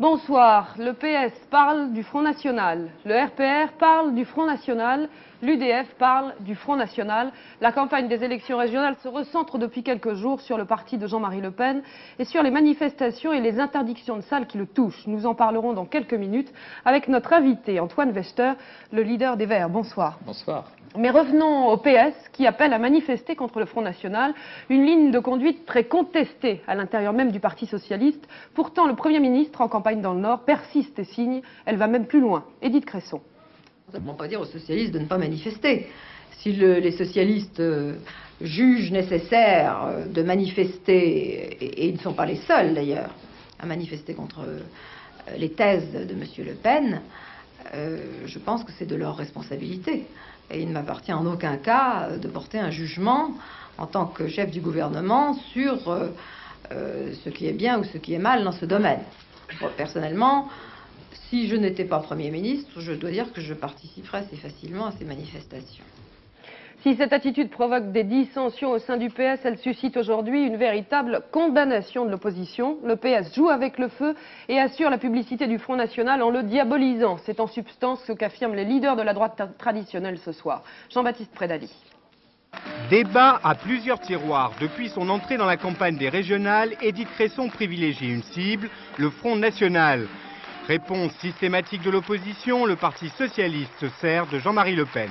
Bonsoir. Le PS parle du Front National, le RPR parle du Front National, l'UDF parle du Front National. La campagne des élections régionales se recentre depuis quelques jours sur le parti de Jean-Marie Le Pen et sur les manifestations et les interdictions de salles qui le touchent. Nous en parlerons dans quelques minutes avec notre invité Antoine Wester, le leader des Verts. Bonsoir. Bonsoir. Mais revenons au PS qui appelle à manifester contre le Front National, une ligne de conduite très contestée à l'intérieur même du Parti Socialiste. Pourtant, le Premier ministre, en campagne dans le Nord, persiste et signe. Elle va même plus loin. Édith Cresson. Ça ne veut pas dire aux socialistes de ne pas manifester. Si les socialistes jugent nécessaire de manifester, et ils ne sont pas les seuls d'ailleurs, à manifester contre les thèses de M. Le Pen, je pense que c'est de leur responsabilité. Et il ne m'appartient en aucun cas de porter un jugement en tant que chef du gouvernement sur ce qui est bien ou ce qui est mal dans ce domaine. Moi, personnellement, si je n'étais pas Premier ministre, je dois dire que je participerais assez facilement à ces manifestations. Si cette attitude provoque des dissensions au sein du PS, elle suscite aujourd'hui une véritable condamnation de l'opposition. Le PS joue avec le feu et assure la publicité du Front National en le diabolisant. C'est en substance ce qu'affirment les leaders de la droite traditionnelle ce soir. Jean-Baptiste Prédali. Débat à plusieurs tiroirs. Depuis son entrée dans la campagne des régionales, Édith Cresson privilégie une cible, le Front National. Réponse systématique de l'opposition, le Parti Socialiste se sert de Jean-Marie Le Pen.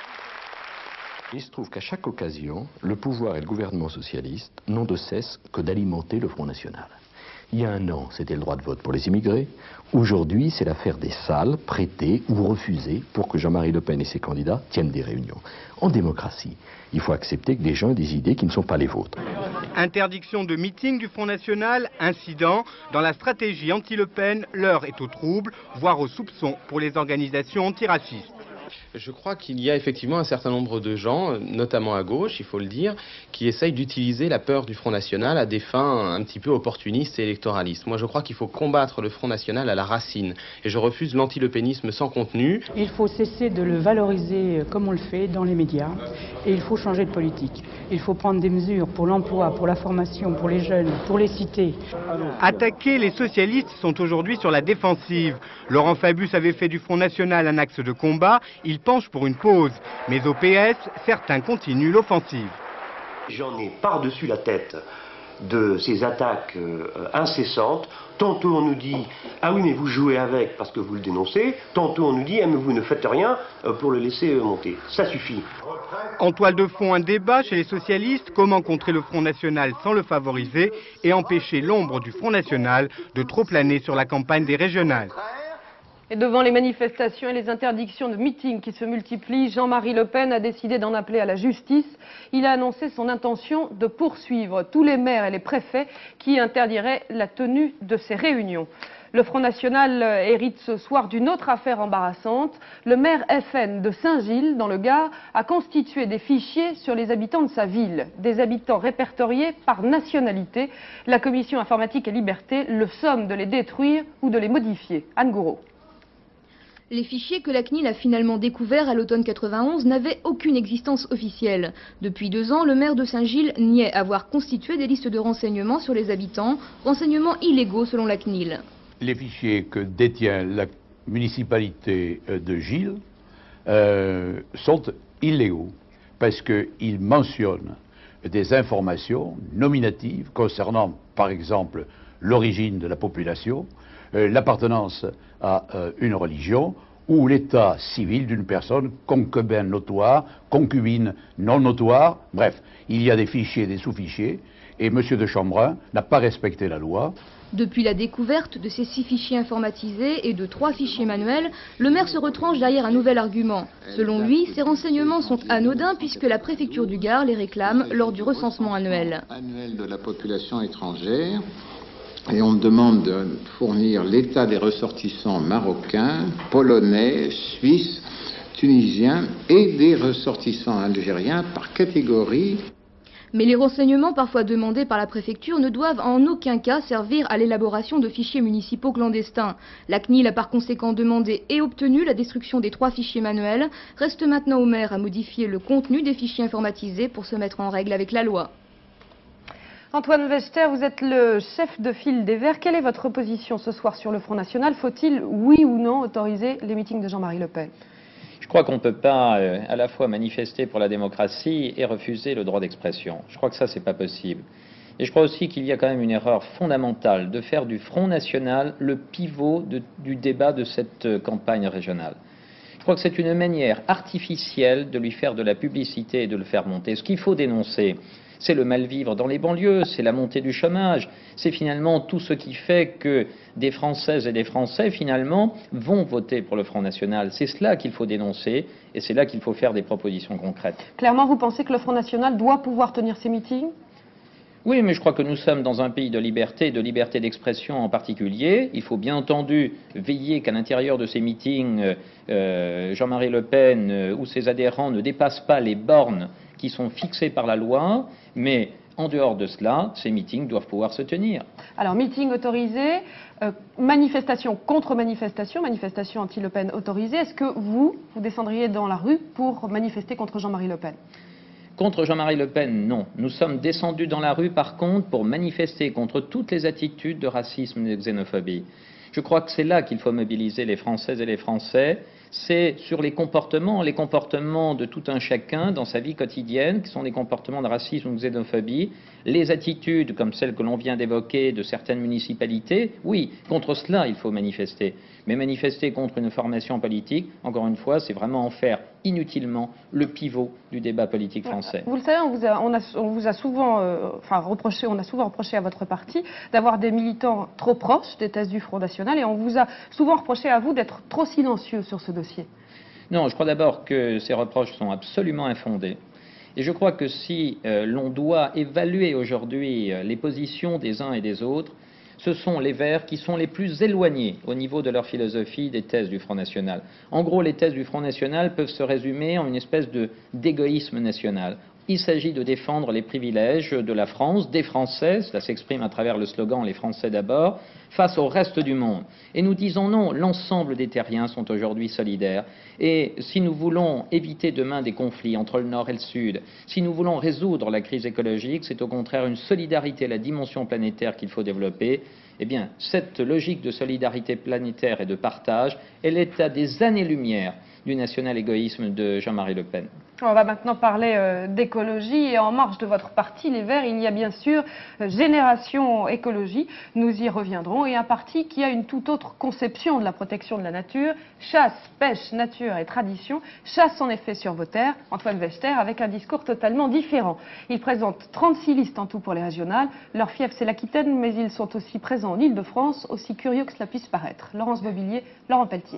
Il se trouve qu'à chaque occasion, le pouvoir et le gouvernement socialiste n'ont de cesse que d'alimenter le Front National. Il y a un an, c'était le droit de vote pour les immigrés. Aujourd'hui, c'est l'affaire des salles prêtées ou refusées pour que Jean-Marie Le Pen et ses candidats tiennent des réunions. En démocratie, il faut accepter que des gens aient des idées qui ne sont pas les vôtres. Interdiction de meeting du Front National, incident. Dans la stratégie anti-Le Pen, l'heure est au trouble, voire au soupçon pour les organisations antiracistes. Je crois qu'il y a effectivement un certain nombre de gens, notamment à gauche, il faut le dire, qui essayent d'utiliser la peur du Front National à des fins un petit peu opportunistes et électoralistes. Moi, je crois qu'il faut combattre le Front National à la racine. Et je refuse l'anti-lepénisme sans contenu. Il faut cesser de le valoriser comme on le fait dans les médias. Et il faut changer de politique. Il faut prendre des mesures pour l'emploi, pour la formation, pour les jeunes, pour les cités. Attaqués, les socialistes sont aujourd'hui sur la défensive. Laurent Fabius avait fait du Front National un axe de combat. Il penche pour une pause. Mais au PS, certains continuent l'offensive. J'en ai par-dessus la tête de ces attaques incessantes. Tantôt on nous dit « Ah oui, mais vous jouez avec parce que vous le dénoncez ». Tantôt on nous dit « Ah mais vous ne faites rien pour le laisser monter ». Ça suffit. En toile de fond, un débat chez les socialistes. Comment contrer le Front National sans le favoriser et empêcher l'ombre du Front National de trop planer sur la campagne des régionales. Et devant les manifestations et les interdictions de meetings qui se multiplient, Jean-Marie Le Pen a décidé d'en appeler à la justice. Il a annoncé son intention de poursuivre tous les maires et les préfets qui interdiraient la tenue de ces réunions. Le Front National hérite ce soir d'une autre affaire embarrassante. Le maire FN de Saint-Gilles, dans le Gard, a constitué des fichiers sur les habitants de sa ville. Des habitants répertoriés par nationalité. La commission informatique et liberté le somme de les détruire ou de les modifier. Anne Gouraud. Les fichiers que la CNIL a finalement découverts à l'automne 91 n'avaient aucune existence officielle. Depuis 2 ans, le maire de Saint-Gilles niait avoir constitué des listes de renseignements sur les habitants, renseignements illégaux selon la CNIL. Les fichiers que détient la municipalité de Gilles sont illégaux parce qu'ils mentionnent des informations nominatives concernant, par exemple, l'origine de la population, l'appartenance à une religion ou l'état civil d'une personne, concubine notoire, concubine non notoire. Bref, il y a des fichiers et des sous-fichiers et M. de Chambrun n'a pas respecté la loi. Depuis la découverte de ces 6 fichiers informatisés et de 3 fichiers manuels, le maire se retranche derrière un nouvel argument. Selon lui, ces renseignements sont anodins puisque la préfecture du Gard les réclame lors du recensement annuel. Annuel de la population étrangère. Et on me demande de fournir l'état des ressortissants marocains, polonais, suisses, tunisiens et des ressortissants algériens par catégorie. Mais les renseignements parfois demandés par la préfecture ne doivent en aucun cas servir à l'élaboration de fichiers municipaux clandestins. La CNIL a par conséquent demandé et obtenu la destruction des 3 fichiers manuels. Reste maintenant au maire à modifier le contenu des fichiers informatisés pour se mettre en règle avec la loi. Antoine Wester, vous êtes le chef de file des Verts. Quelle est votre position ce soir sur le Front National? Faut-il, oui ou non, autoriser les meetings de Jean-Marie Le Pen? Je crois qu'on ne peut pas à la fois manifester pour la démocratie et refuser le droit d'expression. Je crois que ça, c'est pas possible. Et je crois aussi qu'il y a quand même une erreur fondamentale de faire du Front National le pivot du débat de cette campagne régionale. Je crois que c'est une manière artificielle de lui faire de la publicité et de le faire monter. Ce qu'il faut dénoncer, c'est le mal-vivre dans les banlieues, c'est la montée du chômage, c'est finalement tout ce qui fait que des Françaises et des Français, finalement, vont voter pour le Front National. C'est cela qu'il faut dénoncer et c'est là qu'il faut faire des propositions concrètes. Clairement, vous pensez que le Front National doit pouvoir tenir ses meetings? Oui, mais je crois que nous sommes dans un pays de liberté d'expression en particulier. Il faut bien entendu veiller qu'à l'intérieur de ces meetings, Jean-Marie Le Pen ou ses adhérents ne dépassent pas les bornes qui sont fixées par la loi, mais en dehors de cela, ces meetings doivent pouvoir se tenir. Alors, meeting autorisé, manifestation contre manifestation, manifestation anti-Le Pen autorisée. Est-ce que vous descendriez dans la rue pour manifester contre Jean-Marie Le Pen? Contre Jean-Marie Le Pen, non. Nous sommes descendus dans la rue, par contre, pour manifester contre toutes les attitudes de racisme et de xénophobie. Je crois que c'est là qu'il faut mobiliser les Françaises et les Français. C'est sur les comportements de tout un chacun dans sa vie quotidienne, qui sont des comportements de racisme ou de xénophobie. Les attitudes, comme celles que l'on vient d'évoquer de certaines municipalités, oui, contre cela il faut manifester. Mais manifester contre une formation politique, encore une fois, c'est vraiment en faire inutilement le pivot du débat politique français. Vous le savez, on vous a souvent reproché à votre parti d'avoir des militants trop proches des thèses du Front National et on vous a souvent reproché à vous d'être trop silencieux sur ce dossier. Non, je crois d'abord que ces reproches sont absolument infondés. Et je crois que si l'on doit évaluer aujourd'hui les positions des uns et des autres, ce sont les Verts qui sont les plus éloignés au niveau de leur philosophie des thèses du Front National. En gros, les thèses du Front National peuvent se résumer en une espèce d'égoïsme national. Il s'agit de défendre les privilèges de la France, des Français, cela s'exprime à travers le slogan « Les Français d'abord », face au reste du monde. Et nous disons non, l'ensemble des terriens sont aujourd'hui solidaires. Et si nous voulons éviter demain des conflits entre le Nord et le Sud, si nous voulons résoudre la crise écologique, c'est au contraire une solidarité à la dimension planétaire qu'il faut développer. Eh bien, cette logique de solidarité planétaire et de partage, elle est à des années-lumière du national-égoïsme de Jean-Marie Le Pen. On va maintenant parler d'écologie et en marge de votre parti, les Verts, il y a bien sûr Génération Écologie, nous y reviendrons, et un parti qui a une toute autre conception de la protection de la nature, chasse, pêche, nature et tradition, chasse en effet sur vos terres, Antoine Wester, avec un discours totalement différent. Il présente 36 listes en tout pour les régionales, leur fief c'est l'Aquitaine, mais ils sont aussi présents en Île-de-France, aussi curieux que cela puisse paraître. Laurence Mobilier, Laurent Pelletier.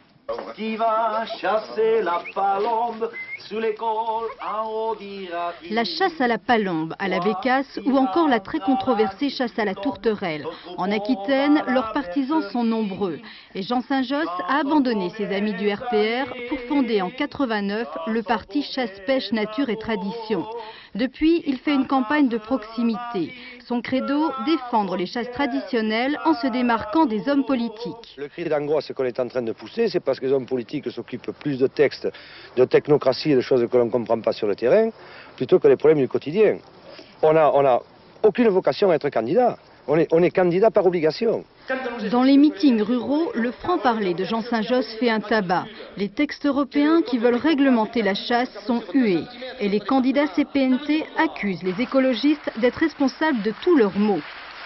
Qui va chasser la palombe sous l'école en haut dira. La chasse à la palombe, à la bécasse ou encore la très controversée chasse à la tourterelle. En Aquitaine, leurs partisans sont nombreux. Et Jean Saint-Josse a abandonné ses amis du RPR pour fonder en 89 le parti Chasse-Pêche, Nature et Tradition. Depuis, il fait une campagne de proximité. Son credo, défendre les chasses traditionnelles en se démarquant des hommes politiques. Le cri d'angoisse qu'on est en train de pousser, c'est parce que les hommes politiques s'occupent plus de textes, de technocratie et de choses que l'on ne comprend pas sur le terrain, plutôt que les problèmes du quotidien. On n'a aucune vocation à être candidat. On est candidat par obligation. Dans les meetings ruraux, le franc-parler de Jean Saint-Josse fait un tabac. Les textes européens qui veulent réglementer la chasse sont hués. Et les candidats CPNT accusent les écologistes d'être responsables de tous leurs maux.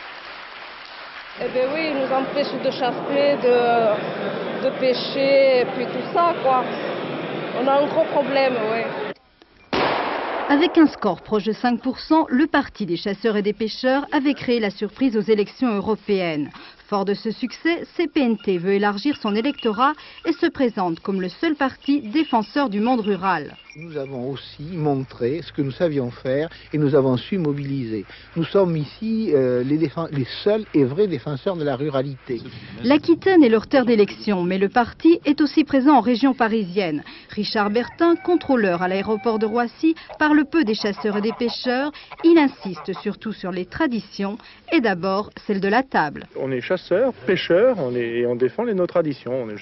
Eh bien oui, ils nous empêchent de chasser, de pêcher, et puis tout ça, quoi. On a un gros problème, oui. Avec un score proche de 5%, le Parti des chasseurs et des pêcheurs avait créé la surprise aux élections européennes. Fort de ce succès, CPNT veut élargir son électorat et se présente comme le seul parti défenseur du monde rural. Nous avons aussi montré ce que nous savions faire et nous avons su mobiliser. Nous sommes ici les seuls et vrais défenseurs de la ruralité. L'Aquitaine est leur terre d'élection, mais le parti est aussi présent en région parisienne. Richard Bertin, contrôleur à l'aéroport de Roissy, parle peu des chasseurs et des pêcheurs. Il insiste surtout sur les traditions et d'abord celle de la table. On est chasseurs chasseurs, pêcheurs, et on défend nos traditions. Je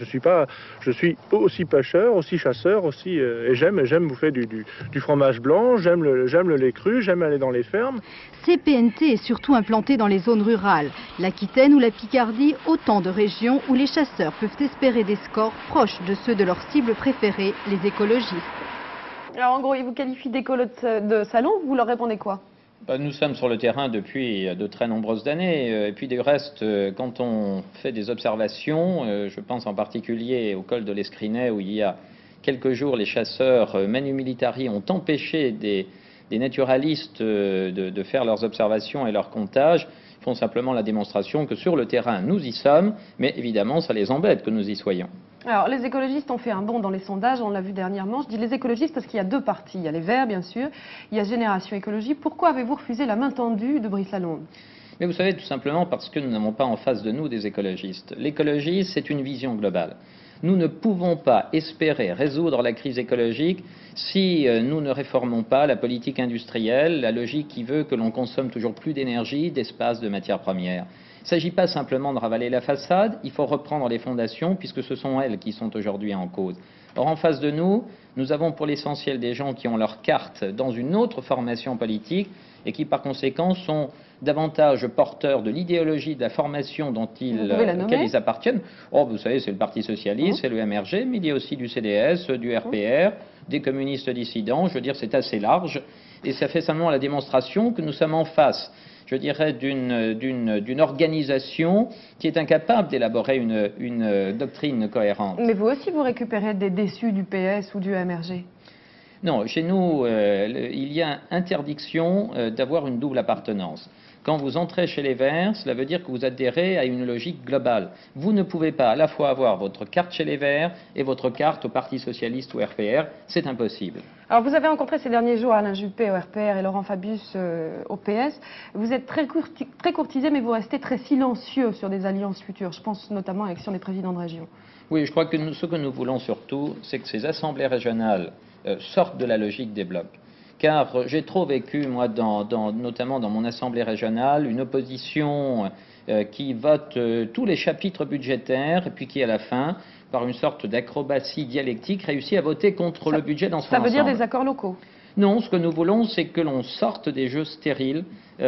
suis aussi pêcheur, aussi chasseur, aussi, et j'aime bouffer du fromage blanc, j'aime le lait cru, j'aime aller dans les fermes. CPNT est surtout implanté dans les zones rurales. L'Aquitaine ou la Picardie, autant de régions où les chasseurs peuvent espérer des scores proches de ceux de leur cible préférée, les écologistes. Alors en gros, ils vous qualifient d'écolo de salon, vous leur répondez quoi? Nous sommes sur le terrain depuis de très nombreuses années. Et puis du reste, quand on fait des observations, je pense en particulier au col de l'Escrinet où il y a quelques jours, les chasseurs manu militari ont empêché des naturalistes de faire leurs observations et leurs comptages, font simplement la démonstration que sur le terrain, nous y sommes, mais évidemment, ça les embête que nous y soyons. Alors, les écologistes ont fait un bond dans les sondages, on l'a vu dernièrement. Je dis les écologistes parce qu'il y a deux partis. Il y a les Verts, bien sûr, il y a Génération Écologie. Pourquoi avez-vous refusé la main tendue de Brice Lalonde? Mais vous savez, tout simplement parce que nous n'avons pas en face de nous des écologistes. L'écologie, c'est une vision globale. Nous ne pouvons pas espérer résoudre la crise écologique si nous ne réformons pas la politique industrielle, la logique qui veut que l'on consomme toujours plus d'énergie, d'espace, de matières premières. Il ne s'agit pas simplement de ravaler la façade, il faut reprendre les fondations puisque ce sont elles qui sont aujourd'hui en cause. Or, en face de nous, nous avons pour l'essentiel des gens qui ont leur carte dans une autre formation politique et qui par conséquent sont davantage porteurs de l'idéologie de la formation dont auquel ils appartiennent. Oh, vous savez, c'est le Parti Socialiste, c'est le MRG, mais il y a aussi du CDS, du RPR, des communistes dissidents. Je veux dire, c'est assez large et ça fait simplement la démonstration que nous sommes en face, je dirais, d'une organisation qui est incapable d'élaborer une doctrine cohérente. Mais vous aussi, vous récupérez des déçus du PS ou du MRG? Non, chez nous, il y a interdiction d'avoir une double appartenance. Quand vous entrez chez les Verts, cela veut dire que vous adhérez à une logique globale. Vous ne pouvez pas à la fois avoir votre carte chez les Verts et votre carte au Parti Socialiste ou RPR. C'est impossible. Alors vous avez rencontré ces derniers jours Alain Juppé au RPR et Laurent Fabius au PS. Vous êtes très courtisé, mais vous restez très silencieux sur des alliances futures. Je pense notamment à l'élection des présidents de région. Oui, je crois que ce que nous voulons surtout, c'est que ces assemblées régionales sortent de la logique des blocs. Car j'ai trop vécu, moi, notamment dans mon assemblée régionale, une opposition qui vote tous les chapitres budgétaires et puis qui, à la fin, par une sorte d'acrobatie dialectique, réussit à voter contre le budget dans son ensemble. Ça veut dire des accords locaux? Non, ce que nous voulons, c'est que l'on sorte des jeux stériles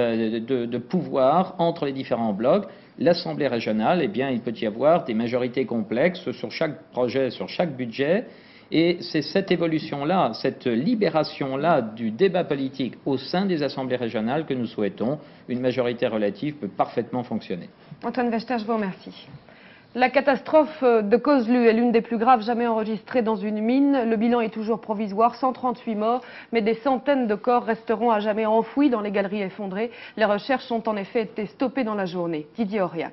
de pouvoir entre les différents blocs. L'Assemblée régionale, eh bien, il peut y avoir des majorités complexes sur chaque projet, sur chaque budget. Et c'est cette évolution-là, cette libération-là du débat politique au sein des assemblées régionales que nous souhaitons. Une majorité relative peut parfaitement fonctionner. Antoine Wechter, je vous remercie. La catastrophe de Kozlu est l'une des plus graves jamais enregistrées dans une mine. Le bilan est toujours provisoire, 138 morts, mais des centaines de corps resteront à jamais enfouis dans les galeries effondrées. Les recherches ont en effet été stoppées dans la journée. Didier Auriac.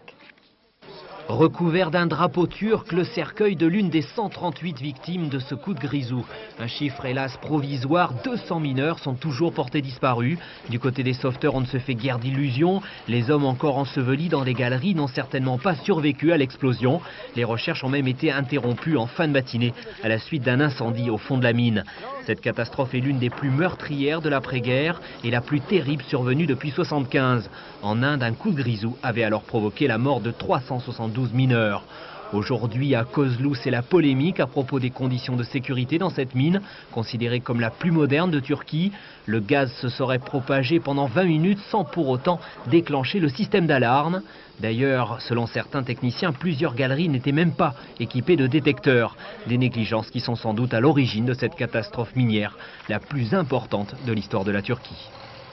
Recouvert d'un drapeau turc, le cercueil de l'une des 138 victimes de ce coup de grisou. Un chiffre hélas provisoire, 200 mineurs sont toujours portés disparus. Du côté des sauveteurs, on ne se fait guère d'illusions. Les hommes encore ensevelis dans les galeries n'ont certainement pas survécu à l'explosion. Les recherches ont même été interrompues en fin de matinée à la suite d'un incendie au fond de la mine. Cette catastrophe est l'une des plus meurtrières de l'après-guerre et la plus terrible survenue depuis 1975. En Inde, un coup de grisou avait alors provoqué la mort de 372 mineurs. Aujourd'hui, à Kozlu, c'est la polémique à propos des conditions de sécurité dans cette mine, considérée comme la plus moderne de Turquie. Le gaz se serait propagé pendant 20 minutes sans pour autant déclencher le système d'alarme. D'ailleurs, selon certains techniciens, plusieurs galeries n'étaient même pas équipées de détecteurs. Des négligences qui sont sans doute à l'origine de cette catastrophe minière, la plus importante de l'histoire de la Turquie.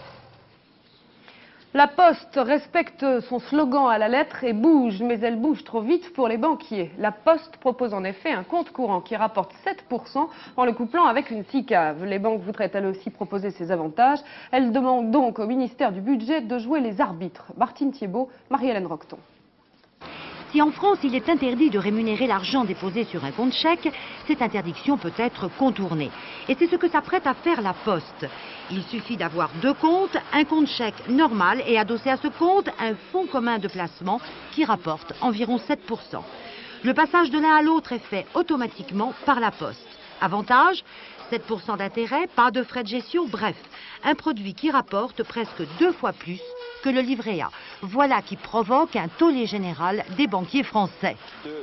La Poste respecte son slogan à la lettre et bouge, mais elle bouge trop vite pour les banquiers. La Poste propose en effet un compte courant qui rapporte 7% en le couplant avec une SICAV. Les banques voudraient elles aussi proposer ces avantages. Elles demandent donc au ministère du Budget de jouer les arbitres. Martine Thiebaud, Marie-Hélène Roqueton. Si en France, il est interdit de rémunérer l'argent déposé sur un compte chèque, cette interdiction peut être contournée. Et c'est ce que s'apprête à faire la Poste. Il suffit d'avoir deux comptes, un compte chèque normal et adossé à ce compte un fonds commun de placement qui rapporte environ 7%. Le passage de l'un à l'autre est fait automatiquement par la Poste. Avantage, 7% d'intérêt, pas de frais de gestion, bref, un produit qui rapporte presque 2 fois plus que le livret A. Voilà qui provoque un tollé général des banquiers français.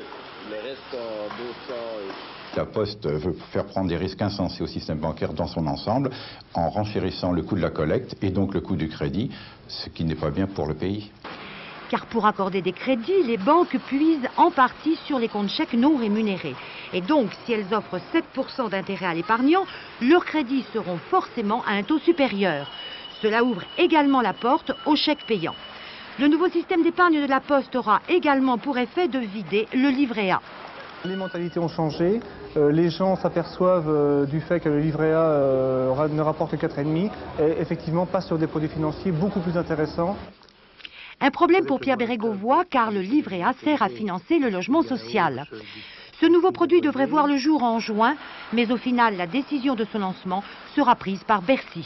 La Poste veut faire prendre des risques insensés au système bancaire dans son ensemble en renchérissant le coût de la collecte et donc le coût du crédit, ce qui n'est pas bien pour le pays. Car pour accorder des crédits, les banques puisent en partie sur les comptes chèques non rémunérés. Et donc, si elles offrent 7% d'intérêt à l'épargnant, leurs crédits seront forcément à un taux supérieur. Cela ouvre également la porte aux chèques payants. Le nouveau système d'épargne de la Poste aura également pour effet de vider le livret A. Les mentalités ont changé, les gens s'aperçoivent du fait que le livret A ne rapporte que 4,5 et effectivement passe sur des produits financiers beaucoup plus intéressants. Un problème pour Pierre Bérégovoy car le livret A sert à financer le logement social. Ce nouveau produit devrait voir le jour en juin, mais au final la décision de son lancement sera prise par Bercy.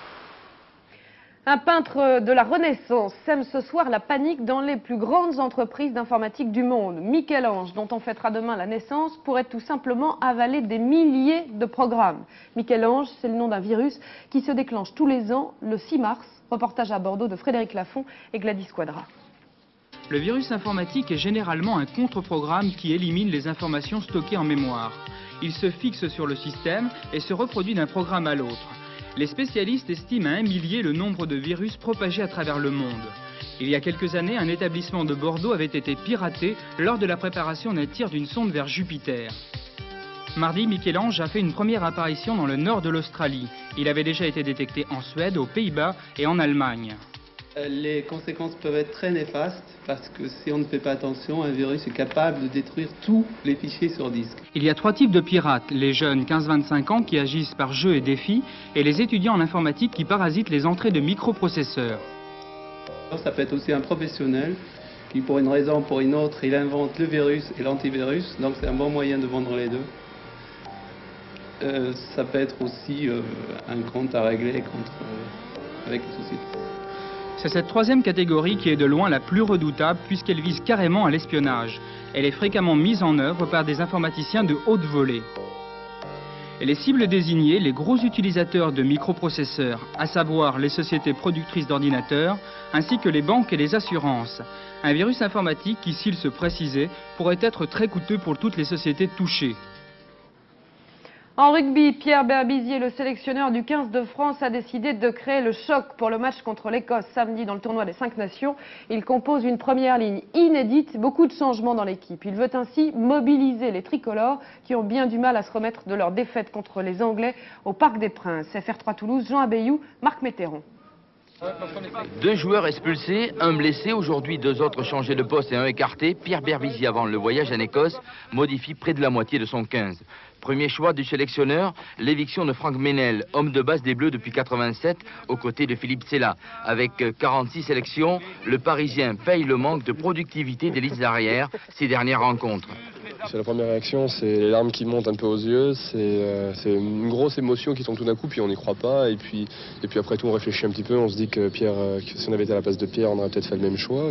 Un peintre de la Renaissance sème ce soir la panique dans les plus grandes entreprises d'informatique du monde. Michel-Ange, dont on fêtera demain la naissance, pourrait tout simplement avaler des milliers de programmes. Michel-Ange, c'est le nom d'un virus qui se déclenche tous les ans, le 6 mars. Reportage à Bordeaux de Frédéric Lafont et Gladys Quadra. Le virus informatique est généralement un contre-programme qui élimine les informations stockées en mémoire. Il se fixe sur le système et se reproduit d'un programme à l'autre. Les spécialistes estiment à 1 millier le nombre de virus propagés à travers le monde. Il y a quelques années, un établissement de Bordeaux avait été piraté lors de la préparation d'un tir d'une sonde vers Jupiter. Mardi, Michel-Ange a fait une première apparition dans le nord de l'Australie. Il avait déjà été détecté en Suède, aux Pays-Bas et en Allemagne. Les conséquences peuvent être très néfastes parce que si on ne fait pas attention, un virus est capable de détruire tous les fichiers sur disque. Il y a 3 types de pirates, les jeunes 15-25 ans qui agissent par jeu et défi et les étudiants en informatique qui parasitent les entrées de microprocesseurs. Ça peut être aussi un professionnel qui pour une raison ou pour une autre, il invente le virus et l'antivirus, donc c'est un bon moyen de vendre les deux. Ça peut être aussi un compte à régler avec les sociétés. C'est cette 3e catégorie qui est de loin la plus redoutable puisqu'elle vise carrément à l'espionnage. Elle est fréquemment mise en œuvre par des informaticiens de haute volée. Et les cibles désignées, les gros utilisateurs de microprocesseurs, à savoir les sociétés productrices d'ordinateurs, ainsi que les banques et les assurances. Un virus informatique qui, s'il se précisait, pourrait être très coûteux pour toutes les sociétés touchées. En rugby, Pierre Berbizier, le sélectionneur du 15 de France, a décidé de créer le choc pour le match contre l'Écosse samedi dans le tournoi des 5 nations. Il compose une première ligne inédite, beaucoup de changements dans l'équipe. Il veut ainsi mobiliser les tricolores qui ont bien du mal à se remettre de leur défaite contre les Anglais au Parc des Princes. FR3 Toulouse, Jean Abeyou, Marc Météron. 2 joueurs expulsés, un blessé, aujourd'hui 2 autres changés de poste et un écarté. Pierre Berbizier, avant le voyage en Écosse, modifie près de la moitié de son 15. Premier choix du sélectionneur, l'éviction de Franck Ménel, homme de base des Bleus depuis 87, aux côtés de Philippe Sella. Avec 46 sélections, le Parisien paye le manque de productivité des listes arrière ces dernières rencontres. C'est la première réaction, c'est les larmes qui montent un peu aux yeux, c'est une grosse émotion qui tombe tout d'un coup, puis on n'y croit pas, et puis après tout on réfléchit un petit peu, on se dit que Pierre, que si on avait été à la place de Pierre, on aurait peut-être fait le même choix,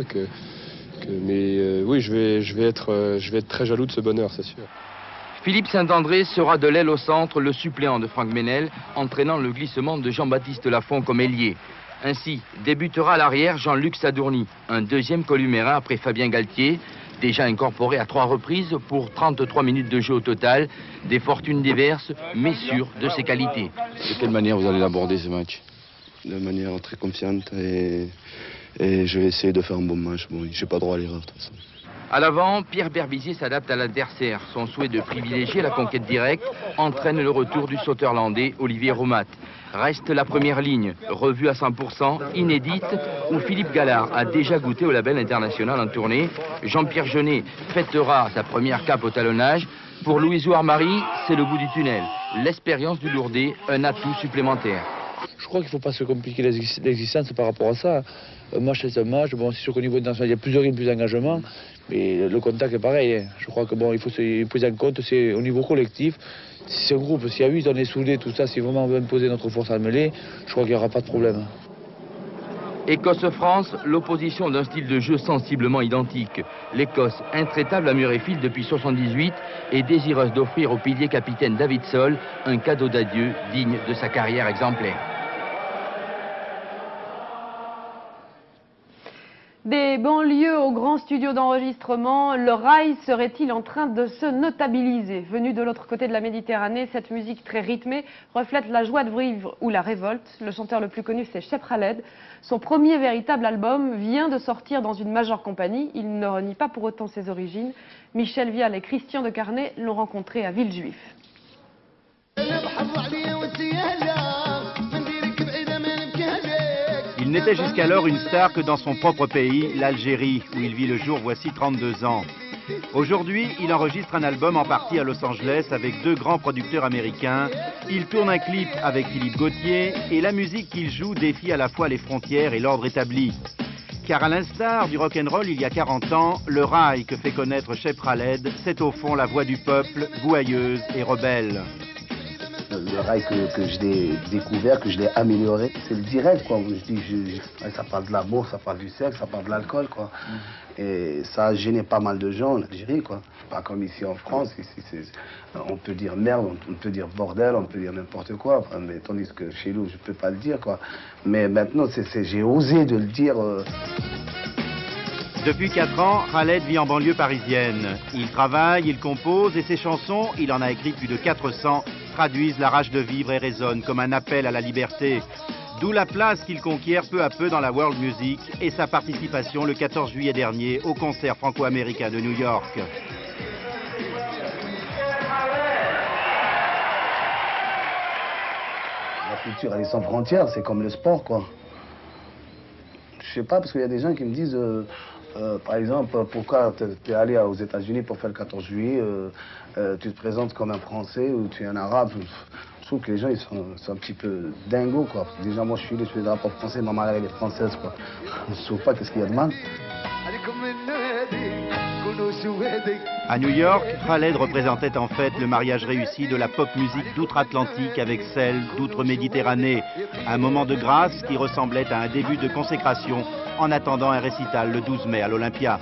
mais oui, je vais être très jaloux de ce bonheur, c'est sûr. Philippe Saint-André sera de l'aile au centre, le suppléant de Franck Ménel, entraînant le glissement de Jean-Baptiste Lafont comme ailier. Ainsi, débutera à l'arrière Jean-Luc Sadourny, un 2e columérin après Fabien Galtier, déjà incorporé à 3 reprises pour 33 minutes de jeu au total, des fortunes diverses, mais sûr de ses qualités. De quelle manière vous allez l'aborder ce match? De manière très confiante et je vais essayer de faire un bon match. Bon, je n'ai pas droit à l'erreur de toute façon. À l'avant, Pierre Berbizier s'adapte à l'adversaire. Son souhait de privilégier la conquête directe entraîne le retour du sauteur landais Olivier Roumat. Reste la première ligne, revue à 100%, inédite, où Philippe Gallard a déjà goûté au label international en tournée. Jean-Pierre Jeunet fêtera sa première cape au talonnage. Pour Louis Ouarmari, c'est le bout du tunnel. L'expérience du Lourdes, un atout supplémentaire. Je crois qu'il ne faut pas se compliquer l'existence par rapport à ça. Un match, c'est un match. Bon, c'est sûr qu'au niveau international, il y a plus de rythme, plus d'engagement. Mais le contact est pareil. Je crois que bon, il faut se poser en compte, c'est au niveau collectif. Si c'est un groupe, s'il y a 8, on est soudés, tout ça, si vraiment on veut imposer notre force à mêler, je crois qu'il n'y aura pas de problème. Écosse-France, l'opposition d'un style de jeu sensiblement identique. L'Écosse, intraitable à Murrayfield depuis 1978, est désireuse d'offrir au pilier capitaine David Sol un cadeau d'adieu digne de sa carrière exemplaire. Des banlieues aux grands studios d'enregistrement, le rail serait-il en train de se notabiliser? Venu de l'autre côté de la Méditerranée, cette musique très rythmée reflète la joie de vivre ou la révolte. Le chanteur le plus connu, c'est Cheb Khaled. Son premier véritable album vient de sortir dans une majeure compagnie. Il ne renie pas pour autant ses origines. Michel Vial et Christian de Carnet l'ont rencontré à Villejuif. Il n'était jusqu'alors une star que dans son propre pays, l'Algérie, où il vit le jour voici 32 ans. Aujourd'hui, il enregistre un album en partie à Los Angeles avec deux grands producteurs américains. Il tourne un clip avec Philippe Gauthier et la musique qu'il joue défie à la fois les frontières et l'ordre établi. Car à l'instar du rock'n'roll il y a 40 ans, le rail que fait connaître Cheb Khaled, c'est au fond la voix du peuple, gouailleuse et rebelle. Le rail que je l'ai découvert, que je l'ai amélioré, c'est le direct, quoi. Je dis, ça parle de l'amour, ça parle du sexe, ça parle de l'alcool, quoi. Et ça a gêné pas mal de gens en Algérie, quoi. Pas comme ici en France, ici, on peut dire merde, on peut dire bordel, on peut dire n'importe quoi. Enfin, mais tandis que chez nous, je peux pas le dire, quoi. Mais maintenant, j'ai osé de le dire. Depuis 4 ans, Khaled vit en banlieue parisienne. Il travaille, il compose et ses chansons, il en a écrit plus de 400, traduisent la rage de vivre et résonnent comme un appel à la liberté. D'où la place qu'il conquiert peu à peu dans la world music et sa participation le 14 juillet dernier au concert franco-américain de New York. La culture, elle est sans frontières, c'est comme le sport, quoi. Je sais pas, parce qu'il y a des gens qui me disent... par exemple, pourquoi tu es allé aux États-Unis pour faire le 14 juillet, tu te présentes comme un Français ou tu es un Arabe. Je trouve que les gens ils sont un petit peu dingos, quoi. Déjà, moi je suis les drapeaux français, ma mère elle est française, quoi. Je ne trouve pas qu'est-ce qu'il y a de mal. À New York, Khaled représentait en fait le mariage réussi de la pop musique d'outre-Atlantique avec celle d'outre-Méditerranée. Un moment de grâce qui ressemblait à un début de consécration en attendant un récital le 12 mai à l'Olympia.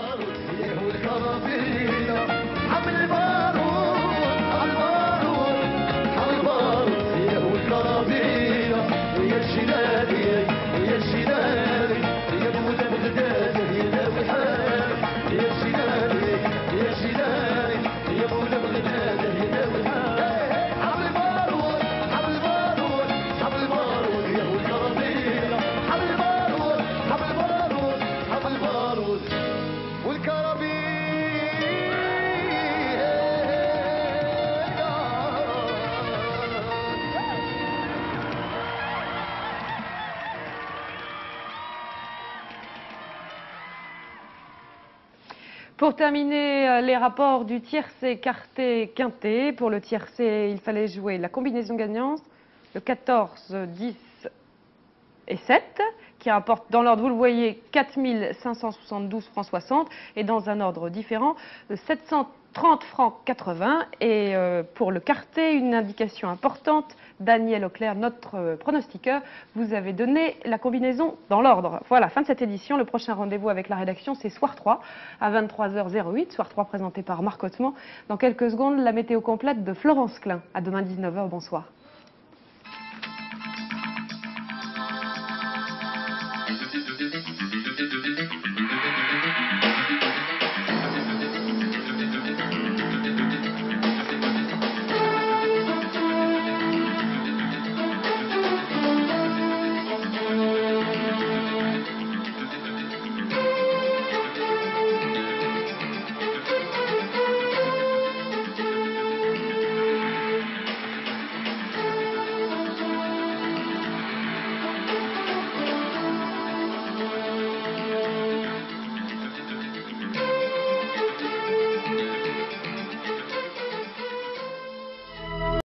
Pour terminer, les rapports du tiercé, quartet, quintet. Pour le tiercé, il fallait jouer la combinaison gagnante, le 14, 10 et 7, qui rapporte dans l'ordre, vous le voyez, 4 572 francs 60, et dans un ordre différent, 730 francs 80. Et pour le quartet, une indication importante, Daniel Auclair, notre pronostiqueur, vous avez donné la combinaison dans l'ordre. Voilà, fin de cette édition. Le prochain rendez-vous avec la rédaction, c'est Soir 3 à 23h08. Soir 3 présenté par Marc Hautement. Dans quelques secondes, la météo complète de Florence Klein. À demain 19h, bonsoir.